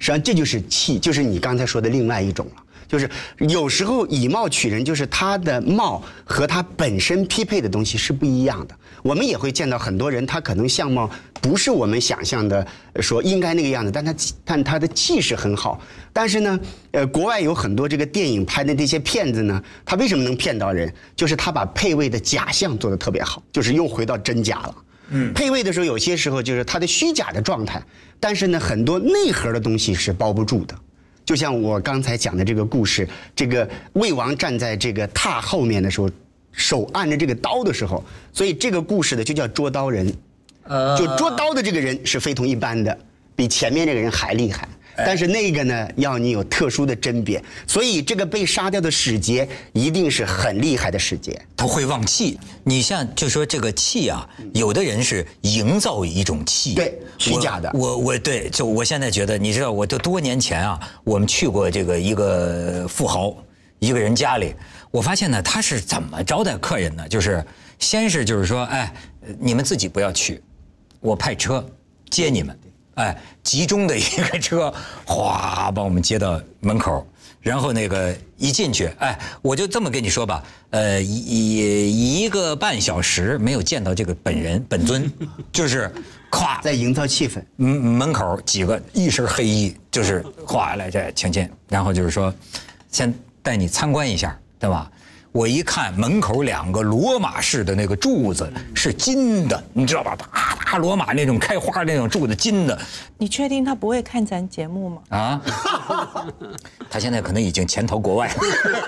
实际上这就是气，就是你刚才说的另外一种了。就是有时候以貌取人，就是他的貌和他本身匹配的东西是不一样的。我们也会见到很多人，他可能相貌不是我们想象的说应该那个样子，但他的气势很好。但是呢，国外有很多这个电影拍的这些骗子呢，他为什么能骗到人？就是他把配位的假象做得特别好，就是又回到真假了。配位的时候，有些时候就是他的虚假的状态，但是呢，很多内核的东西是包不住的。就像我刚才讲的这个故事，这个魏王站在这个榻后面的时候，手按着这个刀的时候，所以这个故事的就叫捉刀人。就捉刀的这个人是非同一般的，比前面这个人还厉害。但是那个呢，要你有特殊的甄别，所以这个被杀掉的使节一定是很厉害的使节， 他会忘气。你像就说这个气啊，有的人是营造一种气， 对，虚假的。 我对，就我现在觉得，你知道，我都多年前啊，我们去过这个一个富豪一个人家里，我发现呢，他是怎么招待客人呢？就是先是就是说，哎，你们自己不要去，我派车接你们。哎，集中的一个车，哗把我们接到门口，然后那个一进去，哎，我就这么跟你说吧，1个半小时没有见到这个本尊，就是咵在营造气氛。 门口几个一身黑衣，就是哗来这请进，然后就是说，先带你参观一下，对吧？我一看门口2个罗马式的那个柱子是金的，你知道吧？大罗马那种开花那种柱子金的。 你确定他不会看咱节目吗？ 啊，他现在可能已经潜逃国外。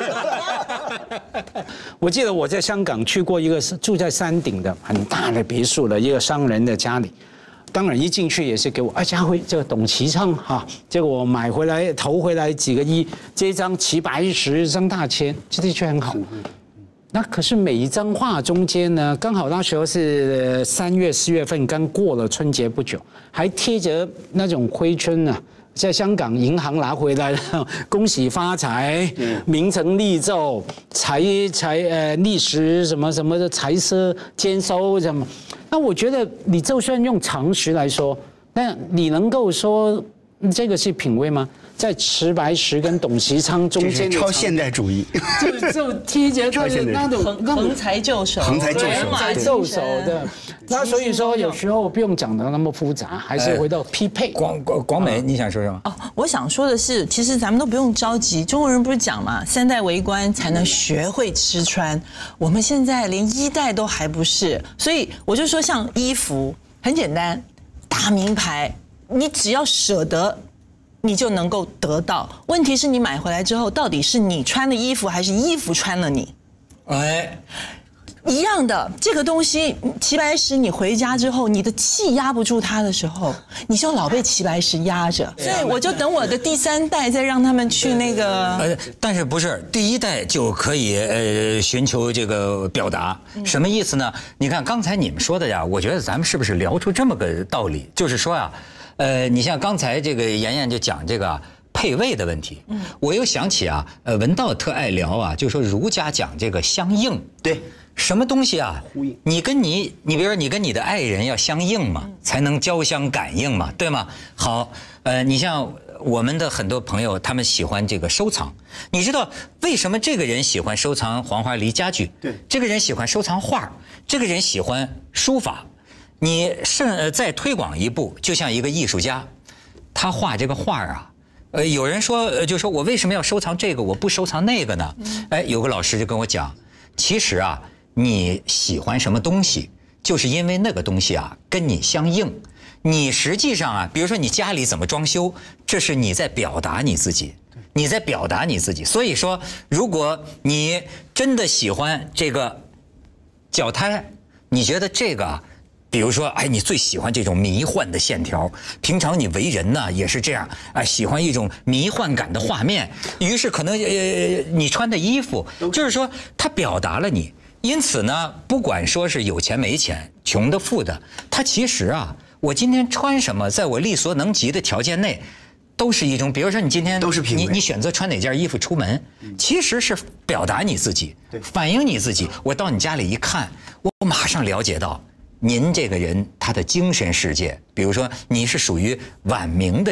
我记得我在香港去过一个住在山顶的很大的别墅的一个商人的家里。当然一进去也是给我家辉这个董其昌哈，结果我买回来投回来几个亿，这张710张大千，这的确很好。那可是每一张画中间呢，刚好那时候是3月4月份，刚过了春节不久，还贴着那种挥春呢。在香港银行拿回来的，恭喜发财，名成利就，历史什么什么的财色兼收什么。那我觉得你就算用常识来说，那你能够说这个是品味吗？在池白石跟董其昌中间， 超现代主义， 就贴着那种横财就手， 横财就手， 人马就手的。那所以说有时候不用讲的那么复杂，还是回到匹配。 广美，你想说什么？ 哦，我想说的是，其实咱们都不用着急。中国人不是讲嘛，3代为官才能学会吃穿。我们现在连1代都还不是，所以我就说，像衣服很简单，大名牌，你只要舍得。你就能够得到。问题是你买回来之后，到底是你穿的衣服，还是衣服穿了你？ 哎， 一样的，这个东西齐白石，你回家之后，你的气压不住它的时候，你就老被齐白石压着。所以我就等我的第3代，再让他们去那个。 但是不是第1代就可以寻求这个表达？什么意思呢？你看刚才你们说的呀，我觉得咱们是不是聊出这么个道理？就是说呀。你像刚才这个妍妍就讲这个配位的问题，我又想起啊，文道特爱聊啊，就说儒家讲这个相应， 对， 什么东西啊？你比如说你跟你的爱人要相应嘛，才能交相感应嘛，对吗？好，你像我们的很多朋友，他们喜欢这个收藏，你知道为什么这个人喜欢收藏黄花梨家具？对，这个人喜欢收藏画，这个人喜欢书法。你再推广一步，就像一个艺术家，他画这个画啊，有人说就说我为什么要收藏这个，我不收藏那个呢？哎，有个老师就跟我讲，其实啊，你喜欢什么东西，就是因为那个东西啊跟你相应。你实际上啊，比如说你家里怎么装修，这是你在表达你自己，你在表达你自己。所以说，如果你真的喜欢这个脚胎，你觉得这个啊。比如说，哎，你最喜欢这种迷幻的线条，平常你为人呢也是这样，哎，喜欢一种迷幻感的画面。于是可能你穿的衣服，就是说它表达了你。因此呢，不管说是有钱没钱、穷的富的，它其实啊，我今天穿什么，在我力所能及的条件内，都是一种。比如说你今天都是你选择穿哪件衣服出门，其实是表达你自己，反映你自己。我到你家里一看，我马上了解到。您这个人他的精神世界，比如说你是属于晚明的人，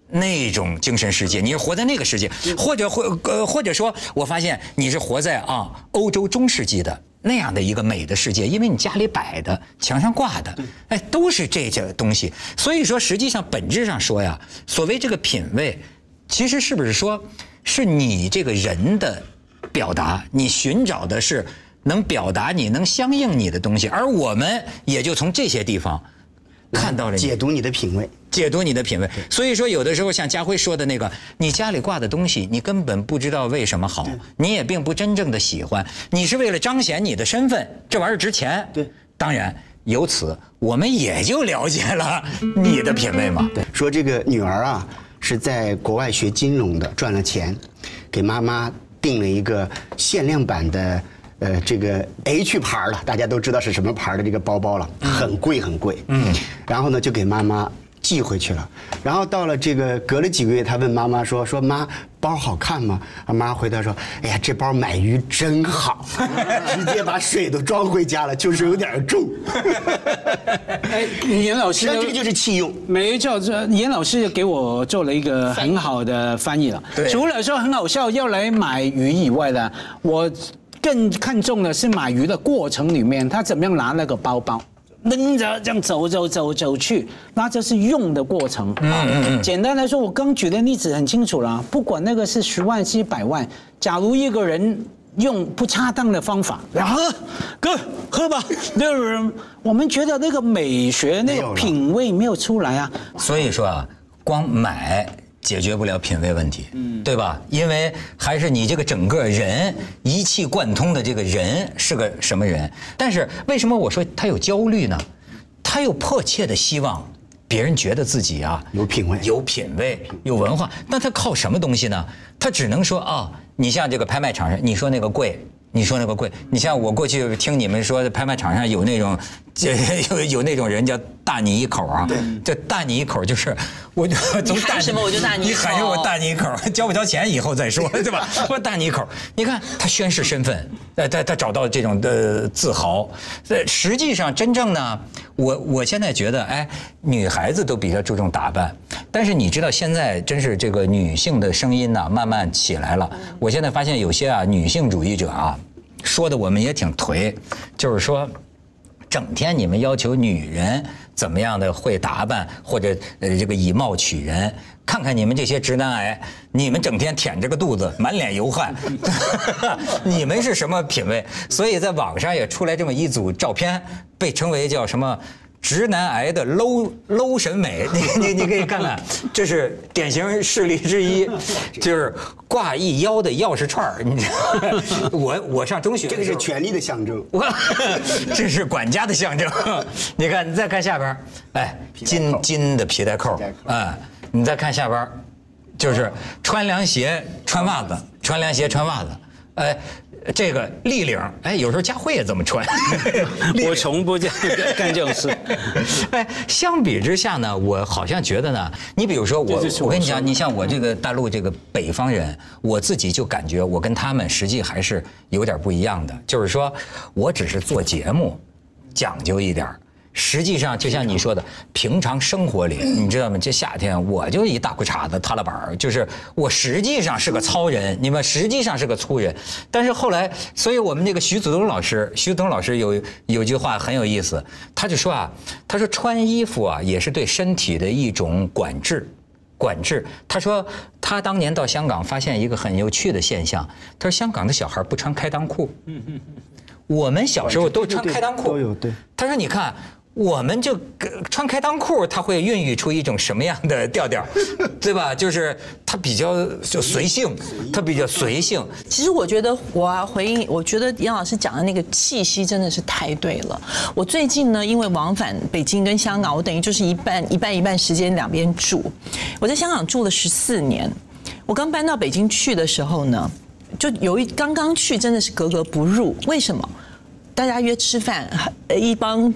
那种精神世界，你是活在那个世界，或者说，我发现你是活在欧洲中世纪的那样的一个美的世界，因为你家里摆的、墙上挂的，哎，都是这些东西。所以说，实际上本质上说呀，所谓这个品味，其实是不是说，是你这个人的表达，你寻找的是能表达你、能相应你的东西，而我们也就从这些地方看到了解读你的品味。 解读你的品味，所以说有的时候像家辉说的那个，你家里挂的东西，你根本不知道为什么好，你也并不真正的喜欢，你是为了彰显你的身份，这玩意儿值钱。 对， 当然由此我们也就了解了你的品味嘛。 对，说这个女儿啊是在国外学金融的，赚了钱，给妈妈订了一个限量版的。这个 H 牌的，大家都知道是什么牌的这个包包了，很贵很贵。然后呢，就给妈妈寄回去了。然后到了这个隔了几个月，他问妈妈说妈，包好看吗？妈回答说，哎呀，这包买鱼真好，直接把水都装回家了，就是有点重。 哎，严老师， 这个就是弃用。 没错，严老师给我做了一个很好的翻译了。除了说很好笑要来买鱼以外呢，我更看重的是买鱼的过程里面，他怎么样拿那个包包，拎着这样走去，那这是用的过程。简单来说，我刚举的例子很清楚了，不管那个是10万是100万，假如一个人用不恰当的方法，然后哥喝吧，那个人我们觉得那个美学那个品味没有出来啊。 所以说啊，光买解决不了品味问题，对吧？因为还是你这个整个人一气贯通的这个人是个什么人？但是为什么我说他有焦虑呢？他又迫切的希望别人觉得自己啊有品味、 有品味、有文化。那他靠什么东西呢？他只能说你像这个拍卖场上，你说那个贵。你说那个贵，你像我过去听你们说，拍卖场上有那种，有那种人叫大你一口啊，这大你一口就是我就从大什么我就大你一口， 你喊着我大你一口，交不交钱以后再说，对吧？我大你一口，你看他宣示身份，他找到这种的自豪。实际上真正呢，我现在觉得，哎，女孩子都比较注重打扮，但是你知道现在真是这个女性的声音呢慢慢起来了。我现在发现有些女性主义者说的我们也挺颓，就是说，整天你们要求女人怎么样的会打扮，或者这个以貌取人，看看你们这些直男癌，你们整天舔着个肚子，满脸油汗，你们是什么品味？所以在网上也出来这么一组照片，被称为叫什么？直男癌的 low 审美，你可以看看，这是典型事例之一，就是挂一腰的钥匙串儿。你我上中学， 这个是权力的象征， 这是管家的象征。你看，你再看下边，哎，金的皮带扣，你再看下边，就是穿凉鞋穿袜子，穿凉鞋穿袜子，哎。这个立领，哎，有时候家辉也这么穿。 我从不干这种事。 哎，相比之下呢，我好像觉得呢，你比如说我跟你讲，你像我这个大陆这个北方人，我自己就感觉我跟他们实际还是有点不一样的，就是说我只是做节目，讲究一点。实际上，就像你说的，平常生活里，你知道吗？这夏天我就一大裤衩子、踏拉板，就是我实际上是个糙人，你们实际上是个粗人。但是后来，所以我们那个徐子东老师有句话很有意思，他就说他说穿衣服也是对身体的一种管制。他说他当年到香港发现一个很有趣的现象，他说香港的小孩不穿开裆裤，我们小时候都穿开裆裤， 都有对。 他说你看。我们就穿开裆裤，它会孕育出一种什么样的调调，对吧？就是它比较就随性，它比较随性。 其实我觉得我要回应，我觉得杨老师讲的那个气息真的是太对了。我最近呢，因为往返北京跟香港，我等于就是一半时间两边住。我在香港住了14年，我刚搬到北京去的时候呢，就刚刚去真的是格格不入。为什么？大家约吃饭，一帮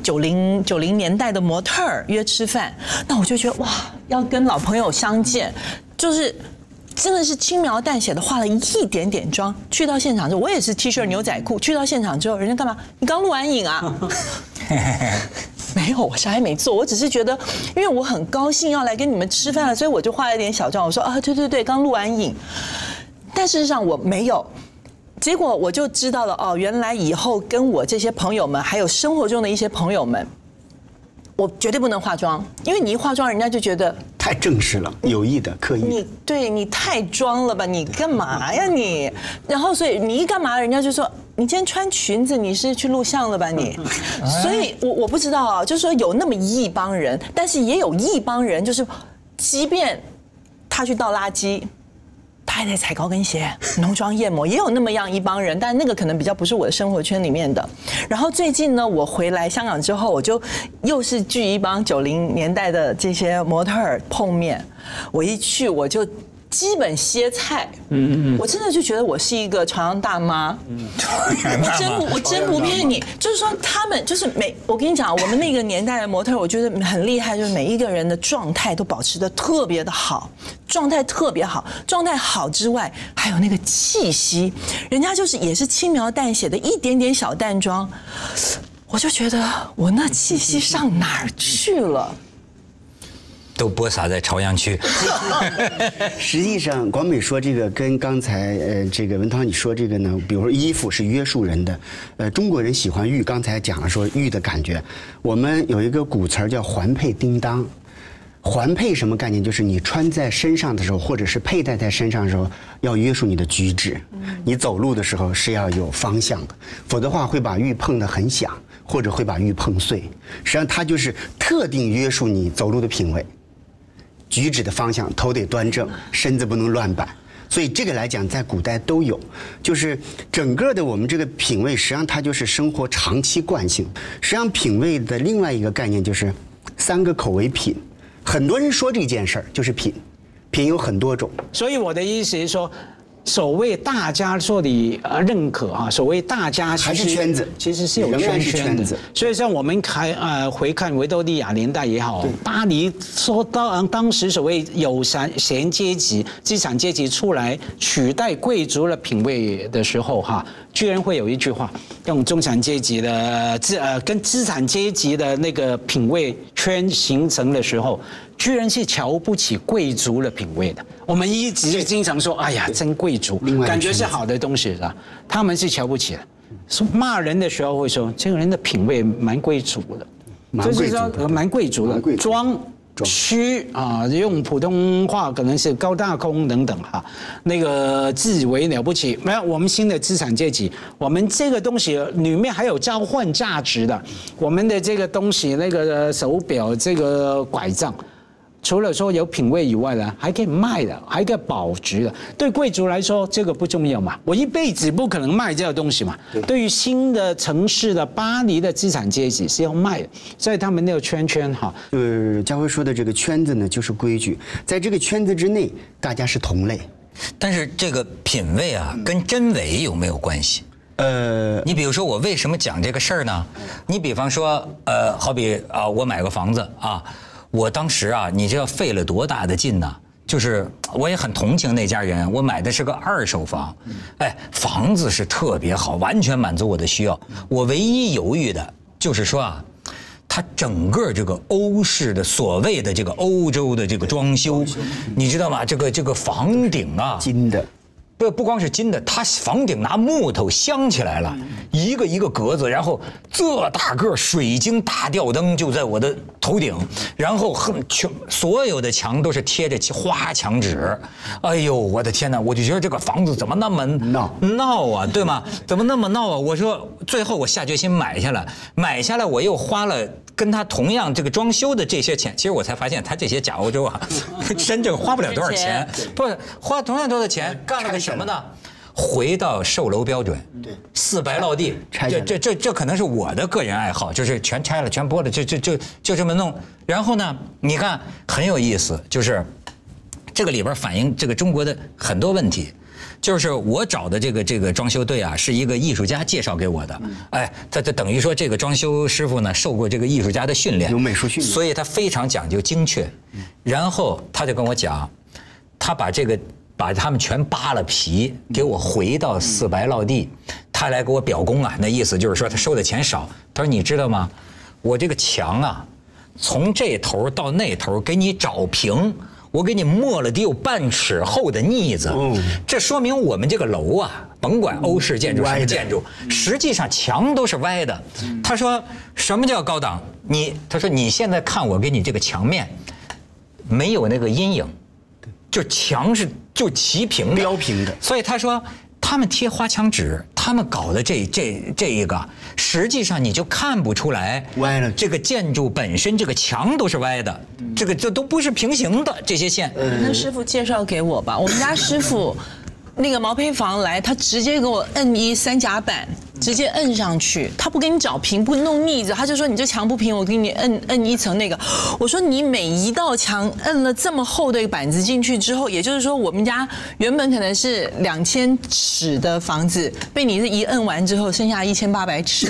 90年代的模特儿约吃饭，那我就觉得哇，要跟老朋友相见，就是真的是轻描淡写的化了一点点妆。去到现场之后，我也是 T 恤牛仔裤。去到现场之后，人家干嘛？你刚录完影啊？ 没有，我啥也没做，我只是觉得，因为我很高兴要来跟你们吃饭了，所以我就化了一点小妆。我说啊，对，刚录完影，但事实上我没有。结果我就知道了哦，原来以后跟我这些朋友们，还有生活中的一些朋友们，我绝对不能化妆，因为你一化妆，人家就觉得太正式了，有意的、刻意的。 你太装了吧，你干嘛呀你？然后所以你一干嘛，人家就说你今天穿裙子，你是去录像了吧你？所以我不知道啊，就是说有那么一帮人，但是也有一帮人，就是即便他去倒垃圾。他还在踩高跟鞋、浓妆艳抹，也有那么样一帮人，但那个可能比较不是我的生活圈里面的。然后最近呢，我回来香港之后，我就又是聚一帮90年代的这些模特儿碰面。我一去我就基本歇菜，我真的就觉得我是一个朝阳大妈，我真不骗你，就是说他们就是我跟你讲，我们那个年代的模特，我觉得很厉害，就是每一个人的状态都保持得特别的好，状态特别好，状态好之外，还有那个气息，人家就是也是轻描淡写的一点点小淡妆，我就觉得我那气息上哪儿去了？ 都播撒在朝阳区。 实际上，广美说这个跟刚才这个文涛你说这个呢，比如说衣服是约束人的，中国人喜欢玉，刚才讲了说玉的感觉，我们有一个古词叫环佩叮当。环佩什么概念？就是你穿在身上的时候，或者是佩戴在身上的时候，要约束你的举止。你走路的时候是要有方向的，否则的话会把玉碰得很响，或者会把玉碰碎。实际上它就是特定约束你走路的品味。举止的方向，头得端正，身子不能乱摆，所以这个来讲，在古代都有，就是整个的我们这个品味，实际上它就是生活长期惯性。实际上，品味的另外一个概念就是3个口为品。很多人说这件事儿就是品，品有很多种。 所以我的意思是说，所谓大家说的认可哈，所谓大家还是圈子， 其实是有圈子。所以像我们回看维多利亚年代也好，巴黎说当时所谓有闲阶级、资产阶级出来取代贵族的品味的时候哈，居然会有一句话，用中产阶级的跟资产阶级的那个品味圈形成的时候，居然是瞧不起贵族的品味的。我们一直经常说，哎呀，真贵族，感觉是好的东西是吧？他们是瞧不起的。说骂人的时候会说，这个人的品味蛮贵族的，就是说蛮贵族的，装虚啊，用普通话可能是高大空等等哈，那个自以为了不起。没有，我们新的资产阶级，我们这个东西里面还有交换价值的，我们的这个东西，那个手表，这个拐杖。除了说有品味以外呢，还可以卖的，还可以保值的。对贵族来说，这个不重要嘛，我一辈子不可能卖这个东西嘛。对于新的城市的巴黎的资产阶级是要卖的，所以他们那个圈哈。 家辉说的这个圈子呢，就是规矩，在这个圈子之内，大家是同类。 但是这个品味啊，跟真伪有没有关系？你比如说我为什么讲这个事儿呢？你比方说，好比啊，我买个房子啊。我当时啊，你知道费了多大的劲呢？就是我也很同情那家人，我买的是个2手房，哎，房子是特别好，完全满足我的需要。我唯一犹豫的就是说啊，它整个这个欧式的所谓的这个欧洲的这个装修，你知道吗？这个房顶啊， 金的。 不光是金的，它房顶拿木头镶起来了，一个一个格子，然后这大个水晶大吊灯就在我的头顶，然后所有的墙都是贴着花墙纸，哎呦我的天哪，我就觉得这个房子怎么那么闹啊，对吗？怎么那么闹啊？我说最后我下决心买下来我又花了跟他同样这个装修的这些钱，其实我才发现他这些假欧洲啊，真正花不了多少钱，不是花同样多的钱干了个什么呢？回到售楼标准，对，4白落地，这可能是我的个人爱好，就是全拆了，全剥了，就这么弄。然后呢，你看很有意思，就是这个里边反映这个中国的很多问题。就是我找的这个装修队啊，是一个艺术家介绍给我的。哎，他等于说这个装修师傅呢受过这个艺术家的训练， 有美术训练， 所以他非常讲究精确。然后他就跟我讲，他把他们全扒了皮，给我回到4白落地，他来给我表功啊，那意思就是说他收的钱少。他说你知道吗？ 我这个墙啊，从这头到那头给你找平，我给你磨了得有半尺厚的腻子。这说明我们这个楼啊，甭管欧式建筑什么建筑，实际上墙都是歪的。他说什么叫高档？他说你现在看我给你这个墙面，没有那个阴影，就墙是就齐平的， 标平的。 所以他说他们贴花墙纸，他们搞的这一个，实际上你就看不出来歪了。 这个建筑本身这个墙都是歪的，这都不是平行的这些线。 那师傅介绍给我吧，我们家师傅。那个毛坯房来，他直接给我摁一3夹板，直接摁上去，他不给你找平，不弄腻子，他就说你这墙不平，我给你摁一层那个。我说你每一道墙摁了这么厚的一个板子进去之后，也就是说我们家原本可能是2000尺的房子，被你这一摁完之后，剩下1800尺。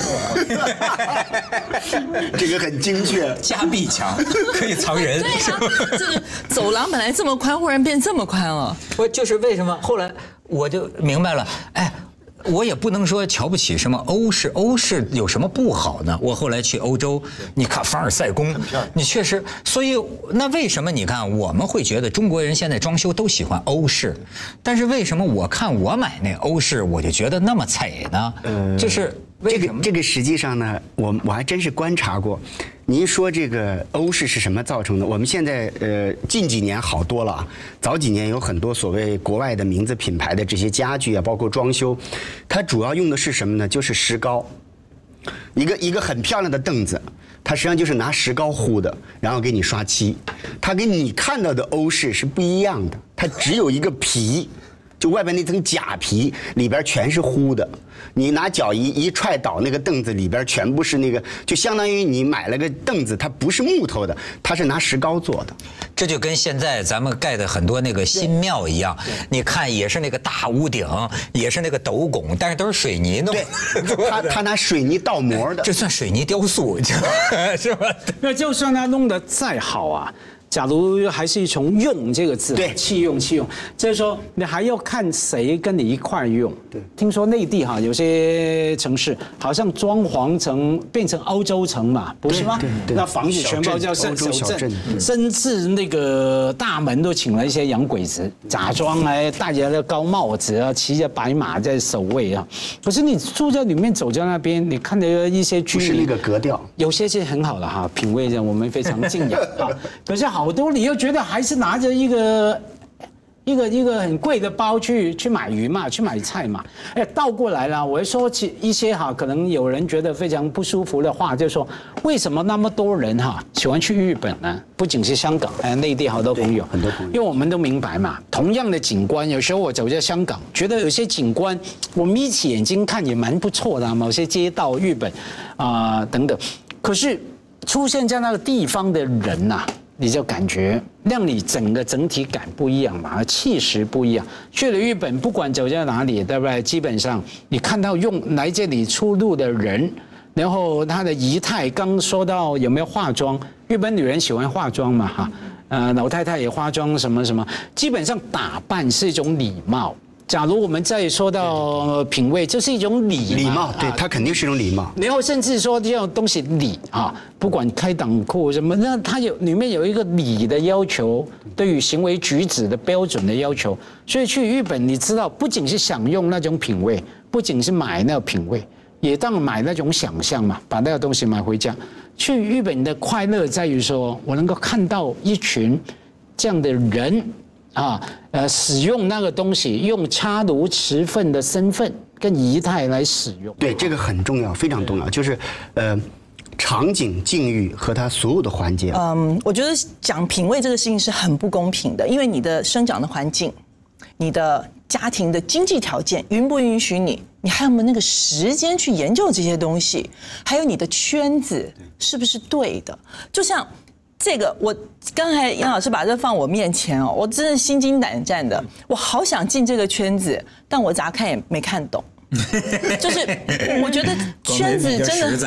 这个很精确， 加壁墙可以藏人。 对啊，这个走廊本来这么宽，忽然变这么宽了。 我就是为什么后来我就明白了，哎，我也不能说瞧不起什么欧式有什么不好呢？我后来去欧洲，你看凡尔赛宫，你确实，所以那为什么你看我们会觉得中国人现在装修都喜欢欧式，但是为什么我看我买那欧式我就觉得那么惨呢？就是这个实际上呢，我还真是观察过。您说这个欧式是什么造成的？我们现在近几年好多了啊，早几年有很多所谓国外的名字品牌的这些家具啊，包括装修，它主要用的是什么呢？就是石膏，一个很漂亮的凳子，它实际上就是拿石膏糊的，然后给你刷漆。它跟你看到的欧式是不一样的，它只有一个皮。就外边那层假皮，里边全是糊的。你拿脚一踹倒那个凳子，里边全部是那个，就相当于你买了个凳子，它不是木头的，它是拿石膏做的。 这就跟现在咱们盖的很多那个新庙一样，你看也是那个大屋顶，也是那个斗拱，但是都是水泥弄。 对，他拿水泥镀膜的， 这算水泥雕塑，是吧？ 那就算他弄得再好啊。假如还是从用这个字， 对， 弃用，就是说你还要看谁跟你一块用。对，听说内地哈有些城市好像装潢成变成欧洲城嘛，不是吗？对，那房子全部叫小镇，甚至那个大门都请了一些洋鬼子，假装来戴着那高帽子啊，骑着白马在守卫啊。可是你住在里面，走在那边，你看到一些居民， 不是那个格调， 有些是很好的哈，品味上我们非常敬仰啊。可是好多你又觉得还是拿着一个很贵的包去买鱼嘛，去买菜嘛。哎，倒过来了，我会说起一些哈，可能有人觉得非常不舒服的话，就是说为什么那么多人哈喜欢去日本呢？不仅是香港，内地好多朋友， 很多朋友， 因为我们都明白嘛，同样的景观，有时候我走在香港，觉得有些景观我眯起眼睛看也蛮不错的，某些街道日本等等，可是出现在那个地方的人呐。你就感觉让你整体感不一样嘛，气势不一样。去了日本，不管走在哪里，对不对？基本上你看到来这里出入的人，然后他的仪态，刚说到有没有化妆，日本女人喜欢化妆嘛，哈，老太太也化妆什么什么，基本上打扮是一种礼貌。假如我们再说到品味，这是一种礼貌，对，它肯定是一种礼貌。 然后甚至说这种东西礼啊，不管开裆裤什么，那它里面有一个礼的要求，对于行为举止的标准的要求。所以去日本，你知道，不仅是享用那种品味，不仅是买那个品味，也当然买那种想象嘛，把那个东西买回家。去日本的快乐在于说，我能够看到一群这样的人。使用那个东西，用插炉持份的身份跟仪态来使用。 对，这个很重要，非常重要，就是场景、境遇和它所有的环节。 我觉得讲品味这个事情是很不公平的，因为你的生长的环境、你的家庭的经济条件允不允许你，你还有没有那个时间去研究这些东西，还有你的圈子是不是对的？就像。这个我刚才杨老师把这放我面前哦，我真的心惊胆战的，我好想进这个圈子，但我咋看也没看懂，就是我觉得圈子真的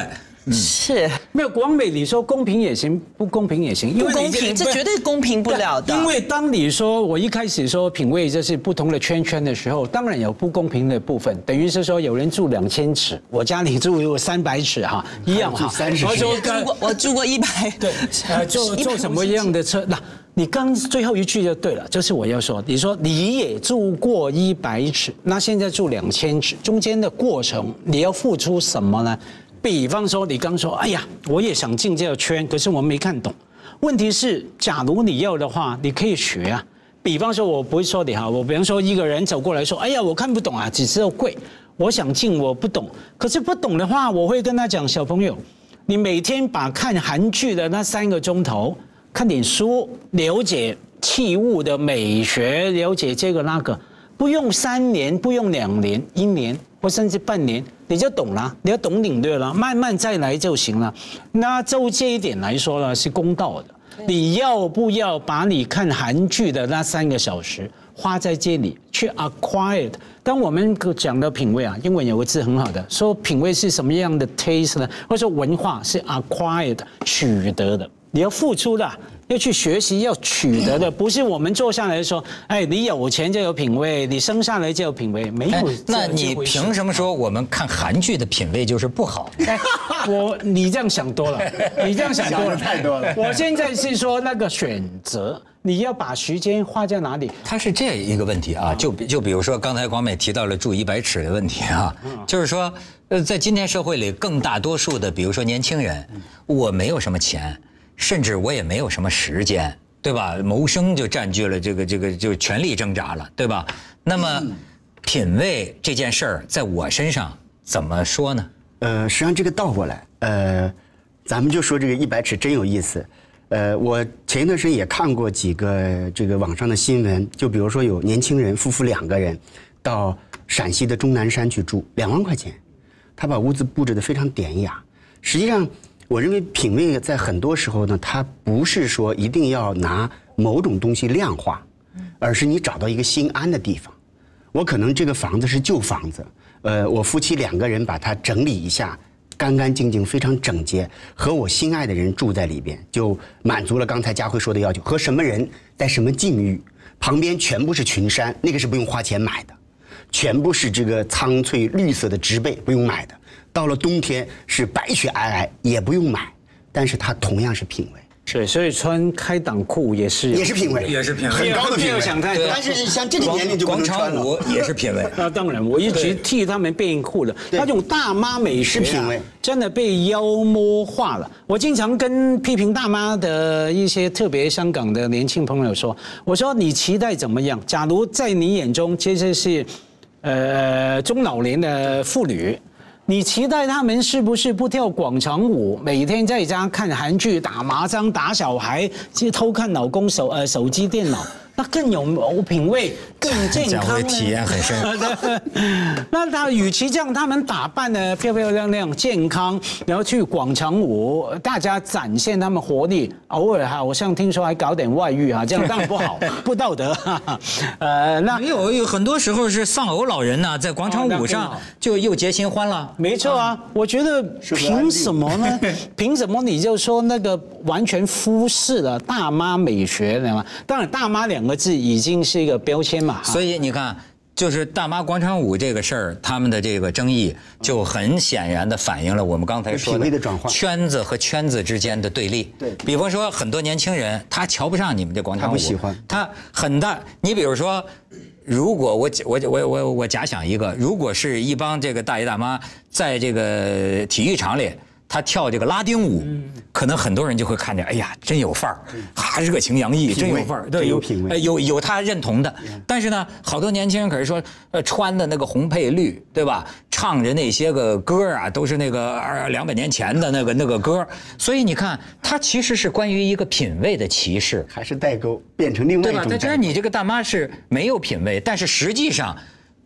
是没有广美，你说公平也行，不公平也行，因为不公平，这绝对公平不了的。 因为当你说我一开始说品味就是不同的圈的时候，当然有不公平的部分，等于是说有人住2000尺，我家里住300尺哈，一样哈。 我住过100。 对，坐什么样的车？那你刚最后一句就对了，就是我要说，你说你也住过100尺，那现在住2000尺，中间的过程你要付出什么呢？比方说，你刚说，哎呀，我也想进这个圈，可是我没看懂。问题是，假如你要的话，你可以学啊。比方说，我不会说你哈，我比方说一个人走过来说，哎呀，我看不懂啊，只知道贵，我想进，我不懂。可是不懂的话，我会跟他讲，小朋友，你每天把看韩剧的那3个钟头，看点书，了解器物的美学，了解这个那个，不用3年，不用2年，1年。或甚至半年你就懂了，你要懂领略了，慢慢再来就行了。那就这一点来说呢，是公道的。你要不要把你看韩剧的那3个小时花在这里去 acquired？ 当我们讲的品味啊，英文有个字很好的，说品味是什么样的 taste 呢？或者说文化是 acquired 取得的，你要付出的。要去学习，要取得的，不是我们坐下来说，哎，你有钱就有品味，你生下来就有品味，没有。 那你凭什么说我们看韩剧的品味就是不好？ 你这样想多了，你这样想多了， 太多了。 我现在是说那个选择，你要把时间花在哪里？ 它是这一个问题啊，就比如说刚才广美提到了住100尺的问题啊，就是说，在今天社会里，更大多数的，比如说年轻人，我没有什么钱。甚至我也没有什么时间，对吧？谋生就占据了这个就全力挣扎了，对吧？那么，品味这件事儿在我身上怎么说呢？ 实际上这个倒过来，咱们就说这个100尺真有意思。我前一段时间也看过几个这个网上的新闻，就比如说有年轻人夫妇2个人到陕西的终南山去住，2万块钱，他把屋子布置得非常典雅。实际上，我认为品味在很多时候呢，它不是说一定要拿某种东西量化，而是你找到一个心安的地方。我可能这个房子是旧房子，我夫妻2个人把它整理一下，干干净净，非常整洁，和我心爱的人住在里边，就满足了刚才佳慧说的要求。和什么人在什么境遇，旁边全部是群山，那个是不用花钱买的，全部是这个苍翠绿色的植被，不用买的。到了冬天是白雪皑皑，也不用买，但是它同样是品味。 是，所以穿开裆裤也是品味， 也是品味， 很高的品味。 想太多， 但是像这个年龄就不能穿了。 广场舞也是品味。 那当然，我一直替他们辩护了。那种大妈美学品味真的被妖魔化了。我经常跟批评大妈的一些特别香港的年轻朋友说，我说你期待怎么样？假如在你眼中，这些是中老年的妇女。你期待他们是不是不跳广场舞，每天在家看韩剧、打麻将、打小孩，去偷看老公手机、电脑？那更有品味，更健康。 体验很深。 那他与其这样，他们打扮得漂漂亮亮、健康，然后去广场舞，大家展现他们活力。偶尔好像听说还搞点外遇啊，这样当然不好，不道德。 那有很多时候是丧偶老人呢，在广场舞上就又结新欢了。 没错啊，我觉得凭什么呢？凭什么你就说那个完全忽视了大妈美学呢？当然，大妈2个字已经是一个标签嘛。 所以你看，就是大妈广场舞这个事儿，他们的这个争议就很显然的反映了我们刚才说的圈子和圈子之间的对立。 对， 比方说很多年轻人他瞧不上你们这广场舞， 他不喜欢， 他很大。你比如说，如果我假想一个，如果是一帮这个大爷大妈在这个体育场里。他跳这个拉丁舞，可能很多人就会看见，哎呀，真有范儿，哈，热情洋溢，真有范儿， 对，有品味， 有他认同的。但是呢，好多年轻人可是说，穿的那个红配绿，对吧？唱着那些个歌啊，都是那个200年前的那个歌。所以你看，它其实是关于一个品味的歧视， 还是代沟变成另外一种代沟， 对吧？但是你这个大妈是没有品味，但是实际上。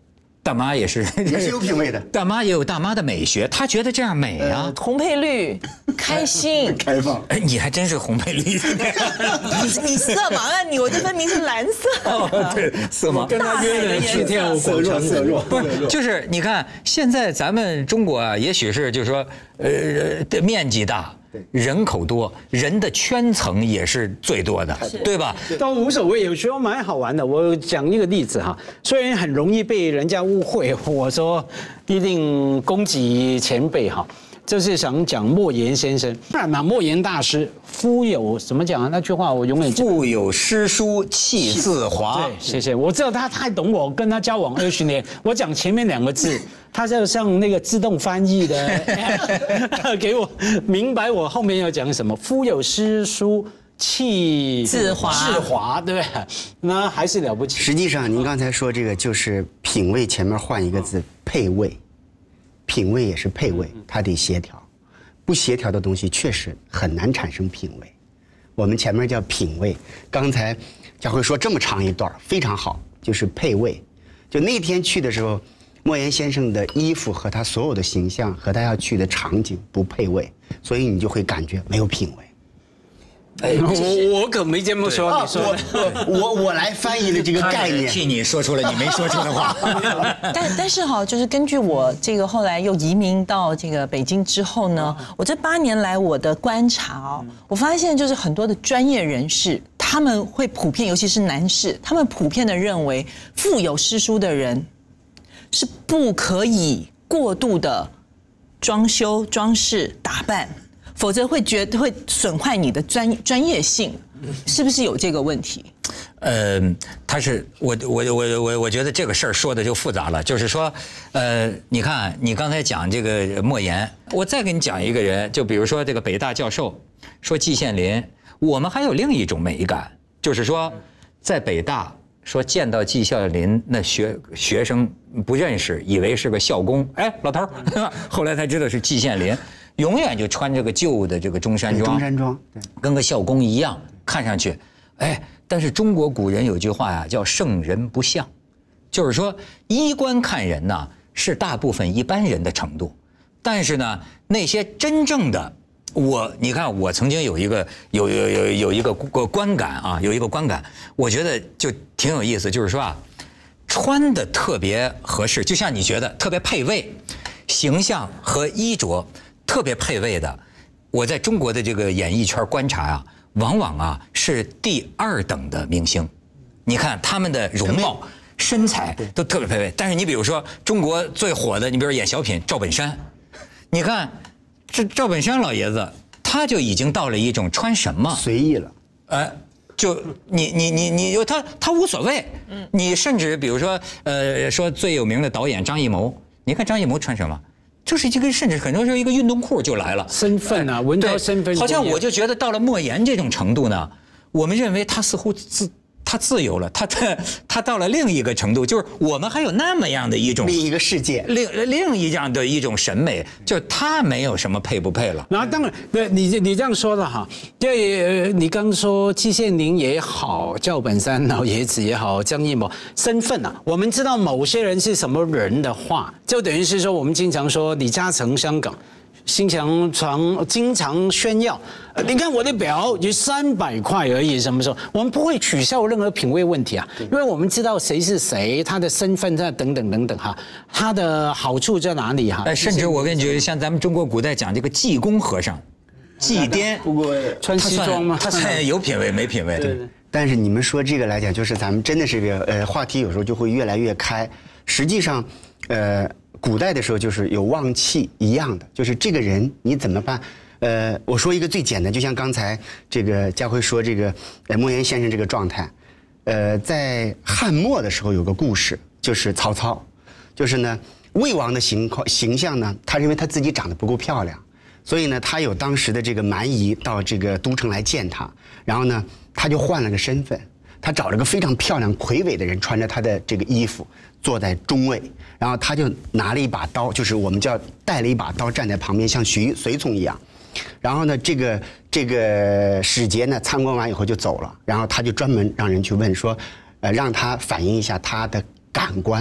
大妈也是有品位的， 大妈也有大妈的美学，她觉得这样美啊。 红配绿，开心， 开放。 哎，你还真是红配绿。 你色盲啊你，我这分明是蓝色。 哦，对，色盲。 跟他约了去跳广场舞， 不是，就是你看，现在咱们中国啊，也许是就是说，面积大。人口多，人的圈层也是最多的，对吧？ 都无所谓，有时候蛮好玩的。我讲一个例子哈，虽然很容易被人家误会，我说一定攻击前辈哈，就是想讲莫言先生。当然嘛，莫言大师夫有怎么讲啊？那句话我永远腹有诗书气自华。 对，谢谢。我知道他太懂我，跟他交往20年，我讲前面2个字。他就像那个自动翻译的，给我明白我后面要讲什么。夫有诗书气自华， 对不对？那还是了不起。 实际上，您刚才说这个就是品味前面换一个字，配位，品味也是配位，它得协调。不协调的东西确实很难产生品味。我们前面叫品味，刚才佳慧说这么长一段非常好，就是配位。就那天去的时候。莫言先生的衣服和他所有的形象和他要去的场景不配位，所以你就会感觉没有品味。 哎，我可没这么说，你说我来翻译了这个概念， 替你说出了你没说出的话。 但是哈，就是根据我这个后来又移民到这个北京之后呢，我这8年来我的观察哦，我发现就是很多的专业人士，他们会普遍，尤其是男士，他们普遍的认为腹有诗书的人。是不可以过度的装修、装饰、打扮，否则会损坏你的专业性，是不是有这个问题？ 他是我觉得这个事儿说的就复杂了，就是说，你看你刚才讲这个莫言，我再给你讲一个人，就比如说这个北大教授说季羡林，我们还有另一种美感，就是说在北大。说见到季羡林，那学生不认识，以为是个校工，哎，老头儿，后来才知道是季羡林，永远就穿这个旧的这个中山装，对，跟个校工一样，看上去，哎，但是中国古人有句话呀，叫圣人不相，就是说衣冠看人呐，是大部分一般人的程度，但是呢，那些真正的。你看，我曾经有一个观感啊，有一个观感，我觉得就挺有意思，就是说啊，穿的特别合适，就像你觉得特别配位，形象和衣着特别配位的，我在中国的这个演艺圈观察啊，往往啊是第2等的明星，你看他们的容貌、身材都特别配位，但是你比如说中国最火的，你比如演小品赵本山，你看。这赵本山老爷子，他就已经到了一种穿什么随意了， 就你他无所谓，你甚至比如说说最有名的导演张艺谋，你看张艺谋穿什么，就是这个甚至很多时候一个运动裤就来了， 身份啊，文章身份， 好像我就觉得到了莫言这种程度呢，我们认为他似乎他自由了，他到了另一个程度，就是我们还有那么样的一种另一个世界， 另一样的一种审美，就是他没有什么配不配了。 然后当然，对你这样说的哈，对，你刚说季羡林也好，赵本山老爷子也好，张艺谋身份啊，我们知道某些人是什么人的话，就等于是说我们经常说李嘉诚香港。经常炫耀，你看我的表就300块而已，什么时候？我们不会取笑任何品味问题啊，因为我们知道谁是谁，他的身份在等等等等哈，他的好处在哪里哈？ 甚至我跟你觉得，像咱们中国古代讲这个济公和尚、祭奠， 不过穿西装吗？ 他算有品位没品位？对。 但是你们说这个来讲，就是咱们真的是个话题有时候就会越来越开。实际上，古代的时候就是有旺气一样的，就是这个人你怎么办？我说一个最简单，就像刚才这个佳慧说这个莫言先生这个状态，在汉末的时候有个故事，就是曹操，就是呢魏王的形象呢，他认为他自己长得不够漂亮，所以呢他有当时的这个蛮夷到这个都城来见他，然后呢他就换了个身份。他找了个非常漂亮魁伟的人，穿着他的这个衣服坐在中位，然后他就拿了一把刀，就是我们叫带了一把刀站在旁边，像随从一样。然后呢，这个使节呢参观完以后就走了，然后他就专门让人去问说，让他反映一下他的感官，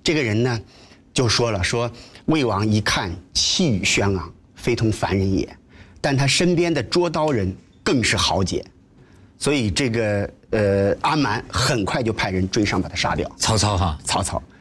这个人呢，就说了说魏王一看气宇轩昂，非同凡人也，但他身边的捉刀人更是豪杰，所以这个阿蛮很快就派人追上把他杀掉。 曹操哈， 曹操